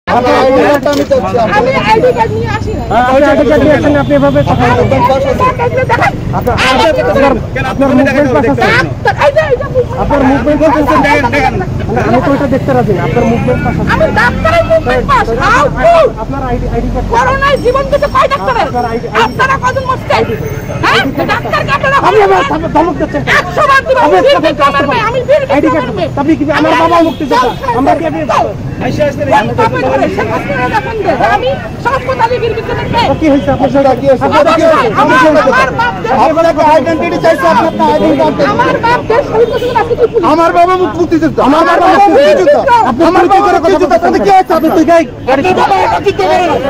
আমি ID card নিয়ে আসি না। আপনি আইডি কার্ড নিয়ে আসেন, আপনি এভাবে কথা বলবেন। আপনার মুভমেন্ট পাস আছে, আপনার মুভমেন্ট পাস আছে। আমি তো এটা দেখতে রাজি না, আপনার মুভমেন্ট পাস আছে। আমি ডাক্তারের মুভমেন্ট পাস। আপনার আইডি কার্ড করোনায় জীবন দিতে কয় ডাক্তারের? আপনারা কজন মরছেন? হ্যাঁ, ডাক্তার কাটারা আমি আবার ধমক দিচ্ছেন। 100 বার দিব। আমি বীর আইডি কার্ড আপনি কি আমার বাবা মুক্তিযোদ্ধা, আমরা কি আপনি আমি হাসপাতালে বীর বিক্রমে কি হইছে আপনার সাথে? কি হইছে আপনাকে আইডেন্টিটি চাইছে, আপনার আইডেন্টি কার্ড। আমার বাপ দেশ শহীদ হয়েছিল, আজকে তুই পুলিশ। আমার বাবা মুক্তিযোদ্ধা, আমার বাবা মুক্তিযোদ্ধা। আপনি আমার বাবা মুক্তিযোদ্ধা, তাতে কি হচ্ছে? আপনি তুই গাই গাড়ি বাবা মুক্তিযোদ্ধা করে না।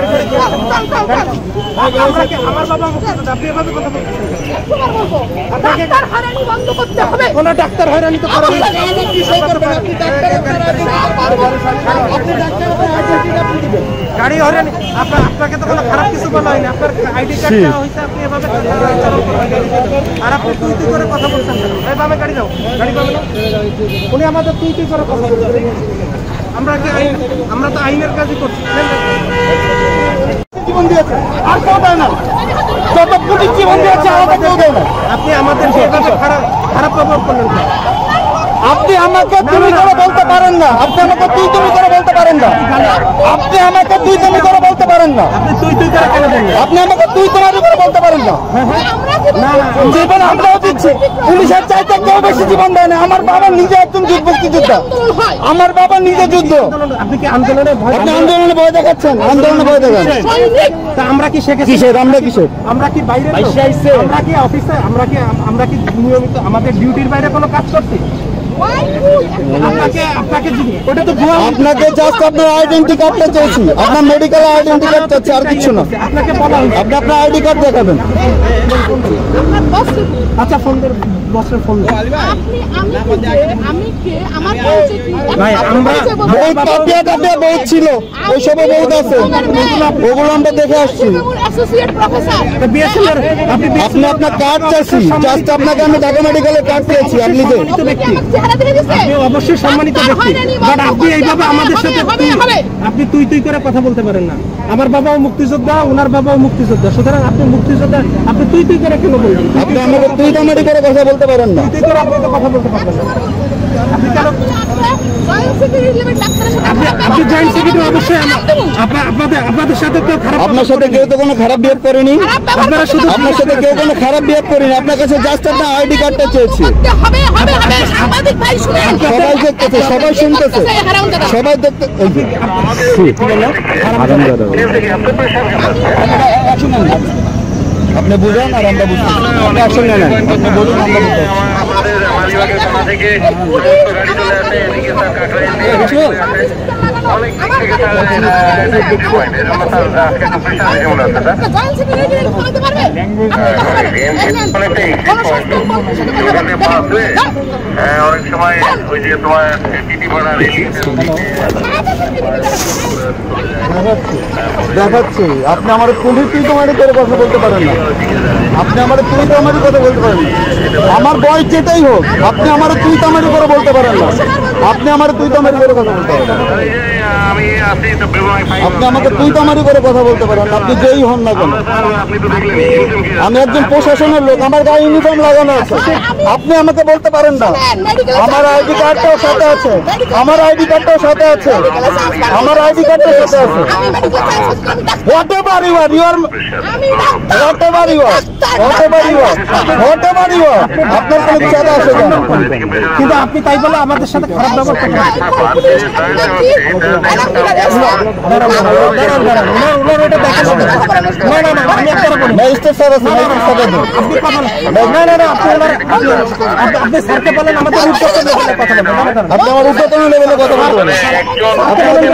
আমার বাবা মুক্তিযোদ্ধা, আপনি এভাবে কথা বলছেন। ডাক্তার হয়রানি বন্ধ করতে হবে। কোন ডাক্তার হয়রানি তো করেন না। আপনি কি সই করবেন? আপনি ডাক্তার গাড়ি হয়রানি, আপনাকে তো কোনো খারাপ কিছু বলা হয়নি। আপনার আইডি কার্ড দেওয়া হয়েছে, আপনি এভাবে আর আপনি তুই তুই করে কথা বলছেন। ভাই বামে গাড়ি যাও, গাড়ি পাবে না। উনি আমাদের তুই তুই করে কথা বলছেন। আমরা তো আইনের কাজই করছি। জীবন দিয়েছে আর কেউ দেয় না, যত পুলিশ জীবন দিয়েছে আমাদের কেউ দেয় না। আপনি আমাদের এভাবে খারাপ ব্যবহার করলেন। আপনি আমাকে তুমি করে বলতে পারেন না, আপনি আমাকে তুই তুমি করে বলতে পারেন না, আপনি আমাকে তুই তুমি করে বলতে পারেন না। আপনি তুই তুই করে কেন বললেন? আপনি আমাকে তুই তোমার করে বলতে পারেন না। না না, জীবন আমরাও দিচ্ছি, পুলিশের চাইতে কেউ বেশি জীবন দেয় না। আমার বাবা নিজে একজন মুক্তিযোদ্ধা, আমার বাবা নিজে যুদ্ধ। আপনি কি আন্দোলনে ভয়? আপনি আন্দোলনে ভয় দেখাচ্ছেন, আন্দোলনে ভয় দেখান। তা আমরা কি শিখেছি? কিসের? আমরা কিসের? আমরা কি বাইরে? আমরা কি অফিসে? আমরা কি নিয়মিত আমাদের ডিউটির বাইরে কোনো কাজ করছি? আপনাকে জাস্ট আপনার আইডেন্টি কার্ডটা চাইছি, আপনার মেডিকেল আইডেন্টি কার্ড চাচ্ছি, আর কিছু না। আপনাকে বলা হয়েছে আপনি আপনার আইডি কার্ড দেখাবেন। আচ্ছা ফোন দেন, বসের ফোন দেন। ভাই আমরা বহুত কাপিয়া কাপিয়া বহুত ছিল, ওই সব বহুত আছে, ওগুলো আমরা দেখে আসছি। আপনি আপনার কার্ড চাইছি, জাস্ট আপনাকে আমি ঢাকা মেডিকেলের কার্ড পেয়েছি। আপনি যে আপনি অবশ্যই সম্মানিত ব্যক্তি, বাট আপনি এইভাবে আমাদের সাথে আপনি তুই তুই করে কথা বলতে পারেন না। আমার বাবাও মুক্তিযোদ্ধা, ওনার বাবাও মুক্তিযোদ্ধা, সুতরাং আপনি মুক্তিযোদ্ধা, আপনি তুই তুই করে কেন বলবেন? আপনি আমাকে তুই তামারি করে কথা বলতে পারেন না। তুই করে আপনি তো কথা বলতে পারবেন না। আপনি কেন আপনি জয়েন্ট সেক্রেটারি? অবশ্যই আপনাদের সাথে তো খারাপ, আপনার সাথে কেউ তো কোনো খারাপ বিহেভ করেনি। আপনারা শুধু আপনার সাথে কেউ কোনো খারাপ বিহেভ করেনি। আপনার কাছে জাস্ট আপনার আইডি কার্ডটা চেয়েছি। সবাই দেখতেছে, সবাই শুনতেছে, সবাই দেখতে। আপনি বুঝেন আর আমরা বুঝতে, আপনি অ্যাকশন নেন, আপনি বলুন, আমরা বুঝতে। অনেক সময় ওই যে তোমার টিটি ভাড়া দেখাচ্ছি, আপনি আমার পুলিশ তুই তোমারই করে কথা বলতে পারেন না। আপনি আমার তুই তোমারই কথা বলতে পারেন না। আমার বয়স যেটাই হোক, আপনি আমার তুই তামারি করে বলতে পারেন না। আপনি আমার তুই তামারি করে কথা বলতে পারেন না। আপনি আমাকে তুই তামারি করে কথা বলতে পারেন না, আপনি যেই হন না কেন। আমি একজন প্রশাসনের লোক, আমার গায়ে ইউনিফর্ম লাগানো আছে। আপনি আমাকে বলতে পারেন না। আমার আইডি কার্ডটাও সাথে আছে, আমার আইডি কার্ডটাও সাথে আছে, আমার আইডি কার্ডটাও সাথে আছে। Whatever you are, you are whatever you are, whatever you are, whatever you are, আপনার কোনো চাঁদা আসে না। কিন্তু আপনি তাই বলে আমাদের সাথে খারাপ ব্যবহার করেন। ম্যাজিস্ট্রেট স্যার আছে, ম্যাজিস্ট্রেট স্যার আছে। না না না, আপনি স্যারকে বলেন আমাদের উচ্চতর লেভেলে কথা বলবেন। আপনি আমার উচ্চতর লেভেলে কথা বলবেন। আপনি বলেন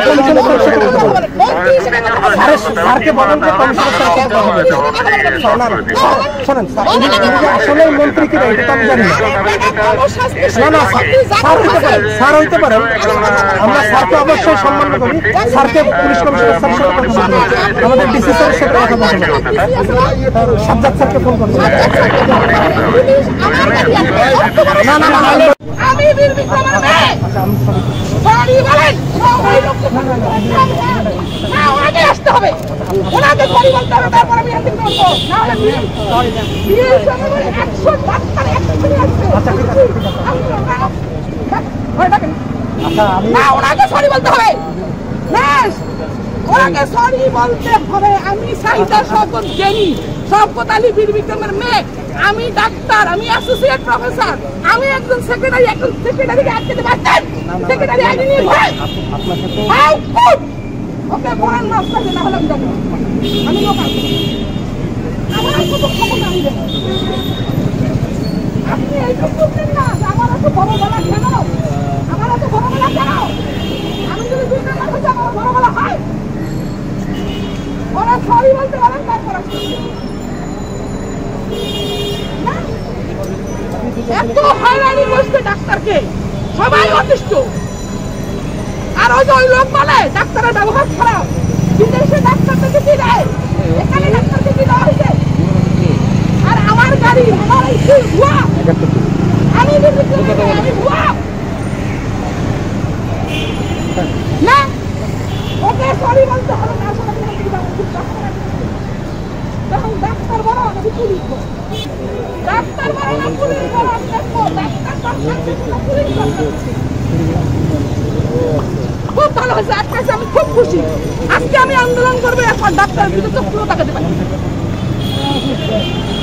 স্যারকে বলেন যে কমিশনার স্যারকে কথা বলবেন। শোনেন, আসলে মন্ত্রী কি এটা আমি জানি না। না স্যার হইতে পারেন, আমরা স্যারকে অবশ্যই সম্মান করি। স্যারকে পুলিশ কমিশনার স্যার সাথে কথা বলবেন, আমাদের ডিসি স্যারের সাথে কথা বলবেন, সাজ্জাদ স্যারকে ফোন করবেন। না না না, আমি বীর বিক্রমের মেয়ে। সরি বলেন। হবে, ওনাকে সরি বলতে হবে, তারপর আমি হ্যান্ডিং করবো। না হলে একশো ডাক্তার একসাথে আসবে। না, ওনাকে সরি বলতে হবে। ওনাকে সরি বলতে হবে। আমি সাহিদা শওকত জেনি, শওকত আলী বীর বিক্রমের মেয়ে। আমি ডাক্তার, আমি অ্যাসোসিয়েট প্রফেসর, আমি একজন সেক্রেটারিকে আটকে পারতেন। সেক্রেটারি আইডি নিয়ে ঘোরেন। ওকে ঘোরেন না, আপনাকে না হলে আমি যাবো। আমি লোকাল, আমার কত ক্ষমতা আমি দেবো। আপনি এইসব করছেন না, আমার এত বড় গলা কেন? আমার এত বড় গলা কেন? আমি যদি 2 নম্বর হচ্ছে আমার বড় গলা হয়। ওরা সরি বলতে পারেন, তারপর এত হয়রানি করছে ডাক্তারকে, সবাই অতিষ্ঠ। আর ওই যে ওই লোক বলে ডাক্তারের ব্যবহার খারাপ, বিদেশে ডাক্তারদেরকে কি দেয়, এখানে ডাক্তারকে কি দেওয়া হয়েছে? আর আমার গাড়ি, আমার এই ভুয়া, আমি ভুয়া না, ওকে সরি বলতে হবে না। তখন ডাক্তার বড় নাকি পুলিশ বড়? ডাক্তার বড় না পুলিশ বড়? দেখো ডাক্তার পুলিশ খুব ভালো হয়েছে, আজকে আমি খুব খুশি। আজকে আমি আন্দোলন করবো, এখন ডাক্তার কিন্তু চোখ তাকাতে পারি।